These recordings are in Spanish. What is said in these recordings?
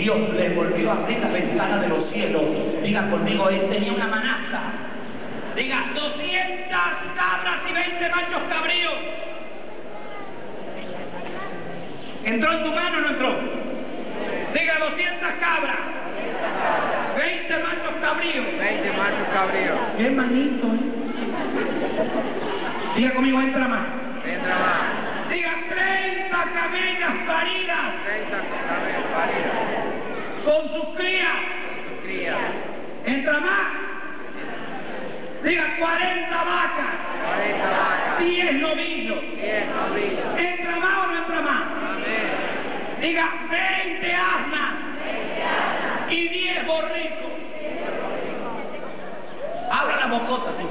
Dios le volvió a abrir la ventana de los cielos. Diga conmigo, él tenía una manaza. Diga, 200 cabras y 20 machos cabríos. ¿Entró en tu mano o no entró? Diga, 200 cabras. 20 machos cabríos. 20 machos cabríos. Qué manito, Diga conmigo, entra más. Entra más. Diga, 30 camellas paridas. 30 camellas paridas. Con sus crías. Sus crías. Entra más. Diga, 40 vacas. 40 vacas. 10 novillos. 10 novillos. ¿Entra más o no entra más? Amén. Diga, 20 asnas. Y 10 borricos. Abra la bocota, sí.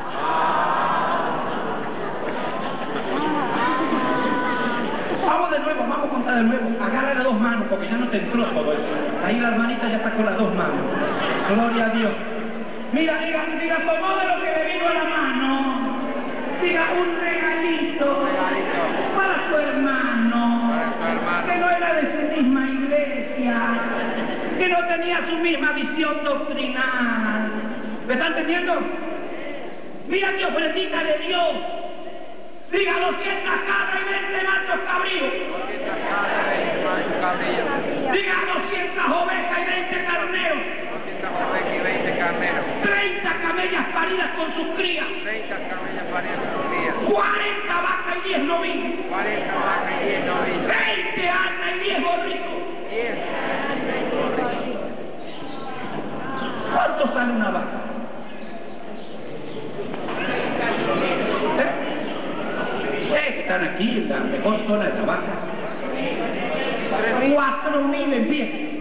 Vamos de nuevo, vamos a contar de nuevo. Agarra las dos manos, porque ya no te entró todo eso. Ahí la hermanita ya está con las dos manos. Gloria a Dios. Mira, diga, tomó de lo que le vino a la mano. Diga, un regalito para su hermano, que no era de su misma iglesia, que no tenía su misma visión doctrinal. ¿Me está entendiendo? Mira qué ofrendita de Dios. Diga, 200 cabras y 20 machos cabríos. 200 cabras y 20 machos cabríos. Diga, 200 ovejas y 20 carneros. 200 ovejas y 20 carneros. 30 camellas paridas con sus crías. 30 camellas paridas con sus crías. 40 vacas y 10 novillos. 40 vacas y 10 novillos. 20 asnas y 10 borricos. 10 borricos. ¿Cuánto sale una vaca? Están aquí en la mejor zona de la vaca. 4.000 en pie.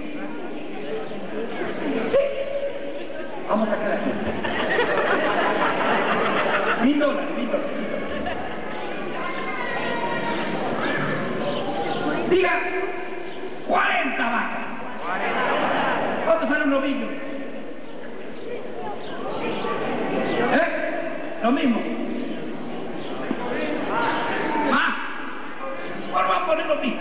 Sí. Vamos a quedar aquí. $1,000. Diga, 40 vacas. 40 vacas. ¿Cuánto sale un novillo? Lo mismo. Más. Ahora vamos a poner lo mismo.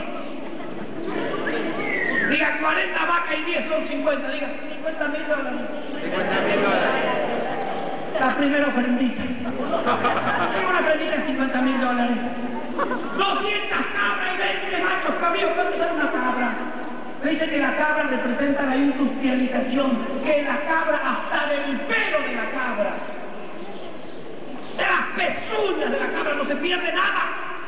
Diga, 40 vacas y 10 son 50. Diga, $50,000. $50,000. La primera ofrendita. Tengo una ofrendita de $50,000. 200 cabras y 20 machos cabríos. ¿Cuánto sale una cabra? Me dice que la cabra representa la industrialización, que la cabra hasta del pelo de la cabra, de las pezuñas de la cabra no se pierde nada.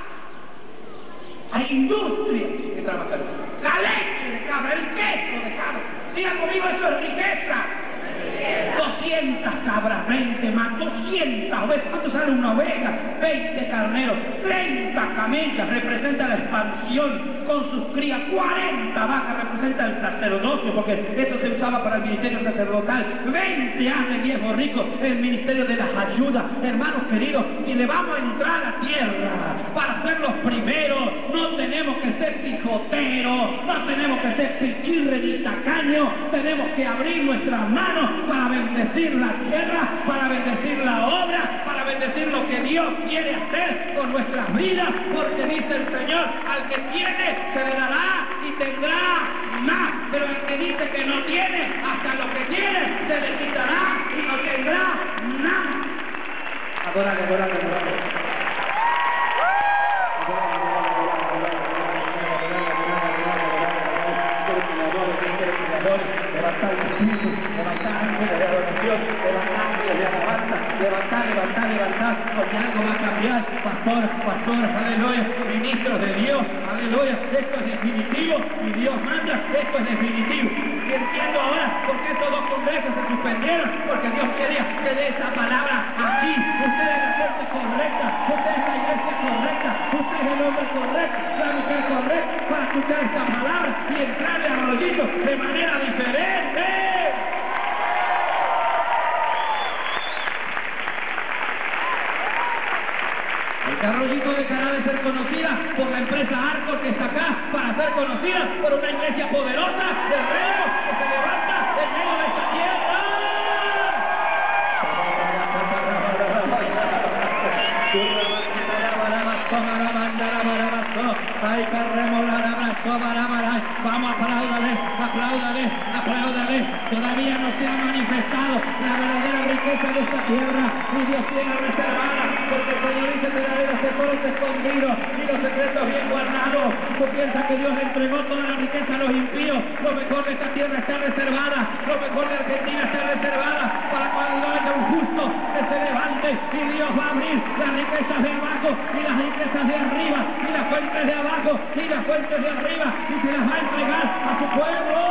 Hay industria que trabaja. La leche de cabra, el queso de cabra. Diga conmigo, eso es riqueza. 200 cabras, 20 más, 200 ovejas. ¿Cuánto sale una oveja? 20 carneros, 30 camellas, representa la expansión con sus crías, 40 vacas, representa el sacerdocio, porque esto se usaba para el ministerio sacerdotal, 20 asnas, 10 borricos, el ministerio de las ayudas. Hermanos queridos, si le vamos a entrar a la tierra para ser los primeros, no tenemos que ser pijoteros, no tenemos que ser pichirre ni tacaños, tenemos que abrir nuestras manos para bendecir la tierra, para bendecir la obra, para bendecir lo que Dios quiere hacer con nuestras vidas, porque dice el Señor, al que tiene se le dará y tendrá más, pero el que dice que no tiene, hasta lo que tiene se le quitará y no tendrá nada. Adórale, adórale, adórale. Levantar el espíritu, levantar ángeles de adoración, levantar ángeles de alabanza, levantar, porque algo va a cambiar, pastor, aleluya, ministros de Dios, aleluya, esto es definitivo, y Dios manda, esto es definitivo. Y entiendo ahora por qué estos dos congresos se suspendieron, porque Dios quería que dé esa palabra aquí. Usted es la gente correcta, usted es la iglesia correcta, usted es el hombre correcto, la mujer correcta, para escuchar esta palabra y entrarle al rollito de manera diferente. El arroyito dejará de ser conocida por la empresa Arcos que está acá para ser conocida por una iglesia poderosa del reino que se levanta en medio de esta tierra. Vamos a aplaudirle estado la verdadera riqueza de esta tierra, y Dios tiene reservada, porque el Señor dice: te daré los tesoros escondidos y los secretos bien guardados. Tú piensas que Dios entregó toda la riqueza a los impíos. Lo mejor de esta tierra está reservada, lo mejor de Argentina está reservada para cuando haya un justo que se levante, y Dios va a abrir las riquezas de abajo y las riquezas de arriba, y las fuentes de abajo y las fuentes de arriba, y se las va a entregar a su pueblo.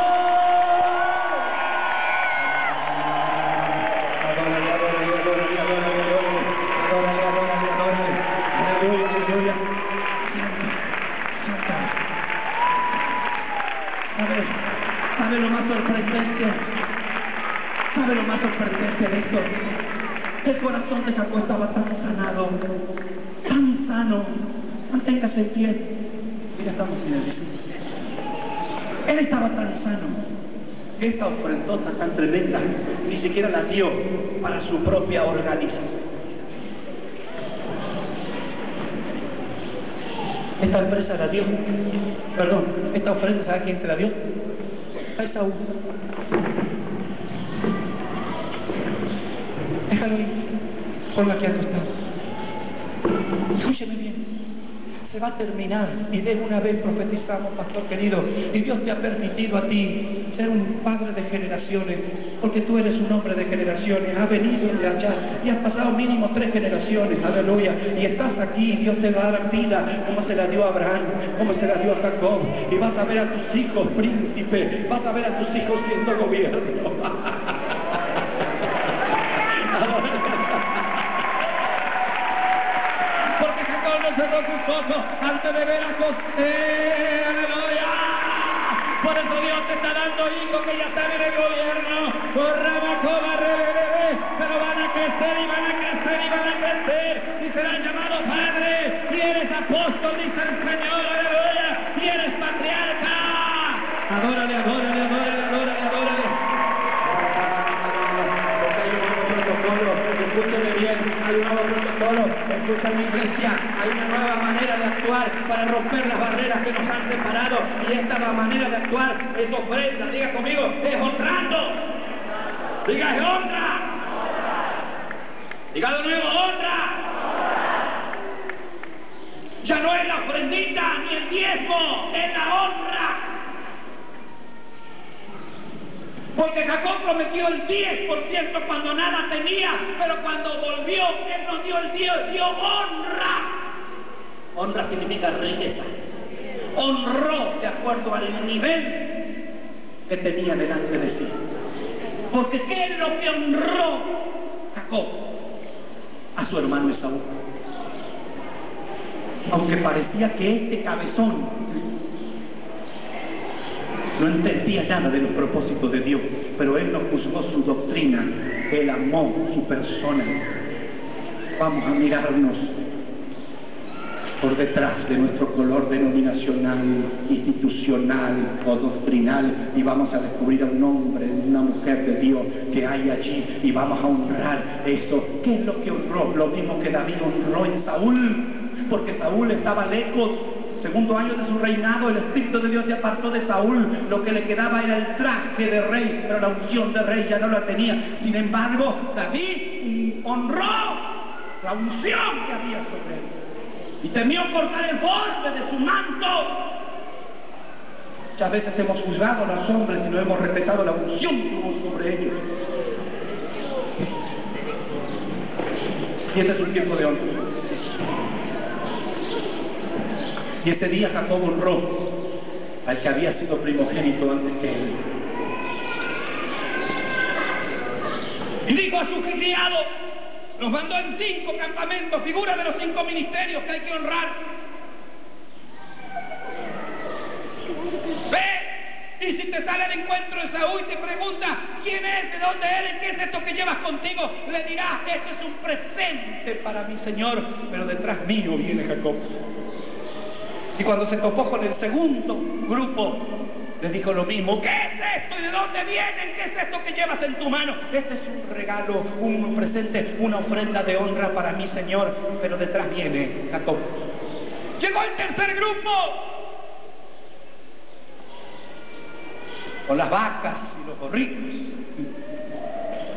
¿Sabe lo más sorprendente? ¿Sabe lo más sorprendente de esto? El corazón de Jacob estaba tan sanado, tan sano. Manténgase en pie. Mira, estamos en el Jesús. Él estaba tan sano. Esta ofrendota tan tremenda ni siquiera la dio para su propia organización. Esta empresa la dio, perdón, esta ofrenda, ¿sabe quién se la dio? A Esaú. Déjalo ahí, ponlo aquí acostado. Escúcheme bien, se va a terminar, y de una vez profetizamos, pastor querido, y Dios te ha permitido a ti ser un padre de generaciones, porque tú eres un hombre de generaciones, has venido de allá y has pasado mínimo 3 generaciones, aleluya, y estás aquí, y Dios te va a dar vida como se la dio a Abraham, como se la dio a Jacob, y vas a ver a tus hijos príncipes, vas a ver a tus hijos siendo gobierno. Porque Jacob no cerró sus ojos antes de ver a José, aleluya. Por eso Dios te está dando hijos que ya están en el gobierno, pero van a crecer y van a crecer y van a crecer, y serán llamados padres, y eres apóstol, dice el Señor, aleluya, y eres patriarca. Adórale, adórale, adórale, adórale, adórale. Porque hay un nuevo protocolo, escúcheme bien, hay un nuevo protocolo, escucha mi iglesia, hay una nueva manera de actuar para romper las barreras que nos han separado, y esta manera de actuar es ofrenda, diga conmigo, es honrando. Diga, es honra. Diga de nuevo, honra. Ya no es la ofrendita ni el diezmo, es la honra. Porque Jacob prometió el 10% cuando nada tenía, pero cuando volvió, él nos dio el 10, dio honra. Honra significa riqueza. Honró de acuerdo al nivel que tenía delante de sí. Porque ¿qué es lo que honró Jacob? A su hermano Esaú. Aunque parecía que este cabezón no entendía nada de los propósitos de Dios, pero él no juzgó su doctrina, él amó su persona. Vamos a mirarnos por detrás de nuestro color denominacional, institucional o doctrinal, y vamos a descubrir a un hombre, una mujer de Dios que hay allí, y vamos a honrar eso. ¿Qué es lo que honró? Lo mismo que David honró en Saúl, porque Saúl estaba lejos. Segundo año de su reinado, el Espíritu de Dios se apartó de Saúl. Lo que le quedaba era el traje de rey, pero la unción de rey ya no la tenía. Sin embargo, David honró la unción que había sobre él, y temió cortar el borde de su manto. Muchas veces hemos juzgado a los hombres y no hemos respetado la unción que hubo sobre ellos. Y este es un tiempo de honra. Y este día Jacob honró al que había sido primogénito antes que él. Y dijo a su criado, los mandó en 5 campamentos, figura de los 5 ministerios que hay que honrar. Ve, y si te sale al encuentro de Saúl y te pregunta quién es, de dónde eres, qué es esto que llevas contigo, le dirás, esto es un presente para mi Señor, pero detrás mío viene Jacob. Y cuando se topó con el segundo grupo, le dijo lo mismo. ¿Qué es esto y de dónde vienen? ¿Qué es esto que llevas en tu mano? Este es un regalo, un presente, una ofrenda de honra para mi Señor, pero detrás viene Jacob. Llegó el tercer grupo, con las vacas y los borricos.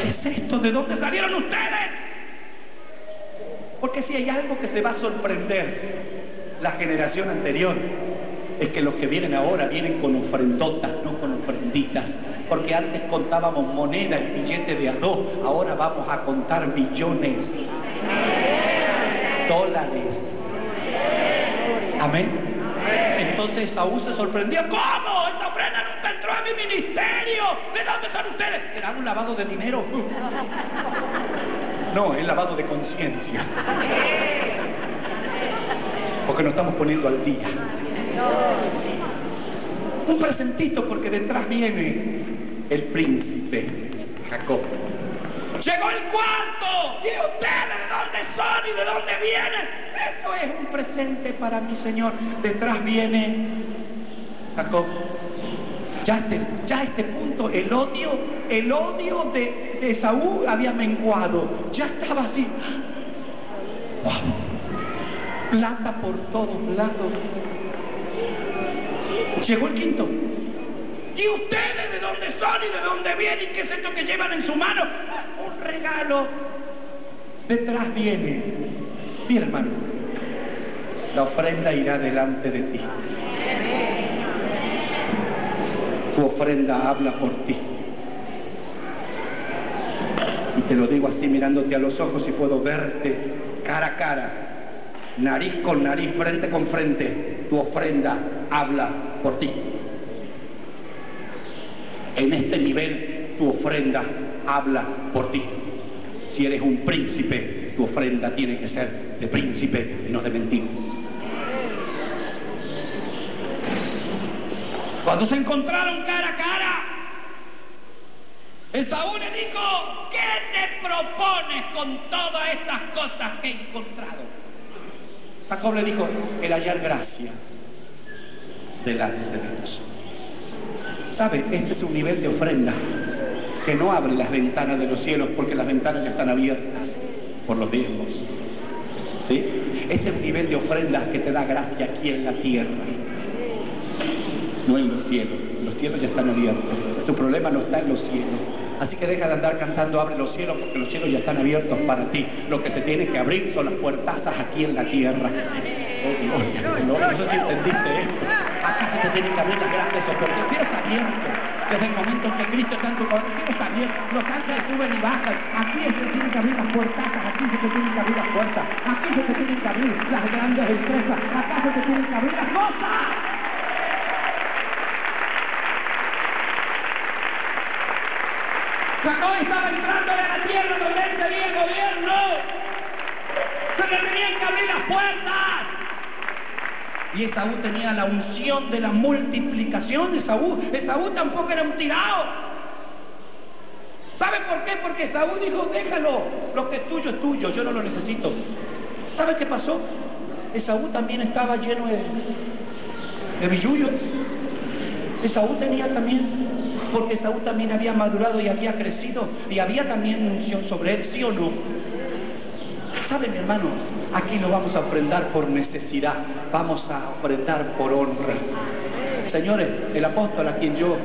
¿Qué es esto? ¿De dónde salieron ustedes? Porque si hay algo que se va a sorprender la generación anterior, es que los que vienen ahora vienen con ofrendotas, no con ofrenditas. Porque antes contábamos monedas y billetes de a dos, ahora vamos a contar billones, dólares. Amén. Entonces Saúl se sorprendió. ¿Cómo? Esta ofrenda nunca entró a mi ministerio. ¿De dónde son ustedes? ¿Será un lavado de dinero? No, es lavado de conciencia. Porque nos estamos poniendo al día. Un presentito, porque detrás viene el príncipe Jacob. Llegó el cuarto. ¿Y ustedes de dónde son y de dónde vienen? Esto es un presente para mi Señor. Detrás viene Jacob. Ya a este punto el odio de Saúl había menguado. Ya estaba así. ¡Wow! Plata por todos lados. Llegó el quinto. ¿Y ustedes de dónde son y de dónde vienen? ¿Qué es esto que llevan en su mano? Un regalo. Detrás viene. Mira, hermano, la ofrenda irá delante de ti. Tu ofrenda habla por ti. Y te lo digo así, mirándote a los ojos, y puedo verte cara a cara, nariz con nariz, frente con frente. Tu ofrenda habla por ti. En este nivel, tu ofrenda habla por ti. Si eres un príncipe, tu ofrenda tiene que ser de príncipe y no de mendigo. Cuando se encontraron cara a cara, el Saúl le dijo: ¿qué te propones con todas estas cosas que he encontrado? Jacob le dijo: el hallar gracia delante de Dios. ¿Sabe? Este es un nivel de ofrenda que no abre las ventanas de los cielos, porque las ventanas ya están abiertas por los diezmos. ¿Sí? Este es un nivel de ofrenda que te da gracia aquí en la tierra, no en los cielos. Los cielos ya están abiertos. Tu problema no está en los cielos. Así que deja de andar cantando abre los cielos, porque los cielos ya están abiertos para ti. Lo que te tiene que abrir son las puertazas aquí en la tierra. No sé si entendiste esto. Acá se te tienen que abrir las grandes oportunidades. El cielo está abierto. Desde el momento en que Cristo está en tu corazón, el cielo está abierto. Los ángeles suben y bajan. Aquí se te tienen que abrir las puertazas. Aquí se te tienen que abrir las puertas. Aquí se te tienen que abrir las grandes empresas. Acá se te tienen que abrir las cosas. Jacob estaba entrando a la tierra donde él tenía gobierno. Se le tenían que abrir las puertas. Y Esaú tenía la unción de la multiplicación. Esaú tampoco era un tirado. ¿Sabe por qué? Porque Esaú dijo: déjalo, lo que es tuyo, yo no lo necesito. ¿Sabe qué pasó? Esaú también estaba lleno de billullos. Esaú tenía también, porque Esaú también había madurado y había crecido, y había también unción sobre él, ¿sí o no? ¿Sabe, mi hermano? Aquí no vamos a ofrendar por necesidad, vamos a ofrendar por honra. Señores, el apóstol a quien yo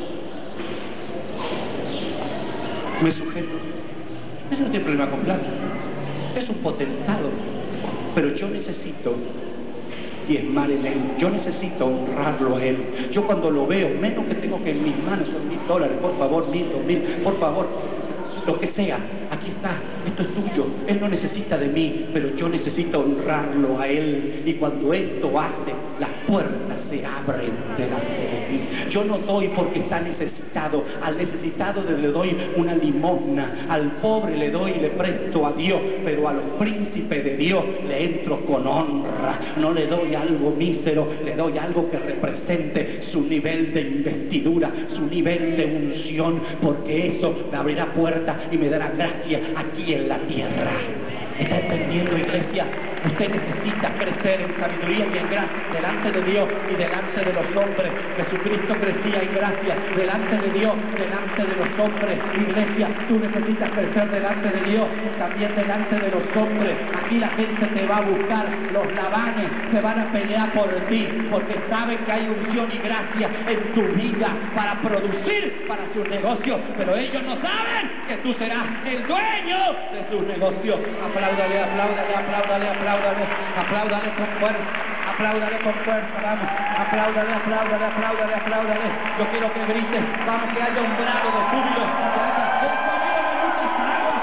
me sujeto, ese no tiene problema con plata, es un potentado, pero yo necesito diezmar en él, yo necesito honrarlo a él. Yo cuando lo veo, menos que tengo que en mis manos son $1000, por favor, 1000, 2000, por favor, lo que sea, aquí está, esto es tuyo. Él no necesita de mí, pero yo necesito honrarlo a él. Y cuando esto hace, las puertas se abren delante de mí. Yo no doy porque está necesitado. Al necesitado le doy una limosna, al pobre le doy y le presto a Dios, pero a los príncipes de Dios le entro con honra. No le doy algo mísero, le doy algo que represente su nivel de investidura, su nivel de unción, porque eso me abrirá puertas y me dará gracia aquí en la tierra. ¿Está entendiendo, iglesia? Usted necesita crecer en sabiduría y en gracia delante de Dios y delante de los hombres. Jesucristo crecía en gracia delante de Dios, delante de los hombres. Iglesia, tú necesitas crecer delante de Dios, también delante de los hombres. Aquí la gente te va a buscar, los Labanes se van a pelear por ti, porque saben que hay unción y gracia en tu vida para producir para sus negocios, pero ellos no saben que tú serás el dueño de sus negocios. Apláudale, apláudale, apláudale, apláudale, apláudale con fuerza, apláudale con fuerza, vamos, apláudale, apláudale, apláudale, apláudale. Yo quiero que grites, vamos, que haya un grado de júbilo, que haya el sonido de muchas aguas.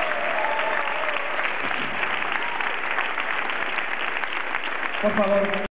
Por favor.